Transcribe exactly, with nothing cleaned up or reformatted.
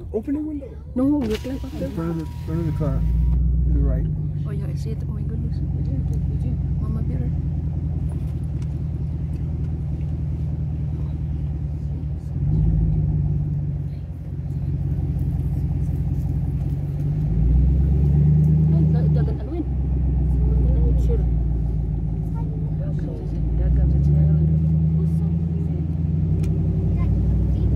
Open the window. No, look like up there. In front of the, front of the car. To the right. Oh yeah, I see it. Oh my goodness.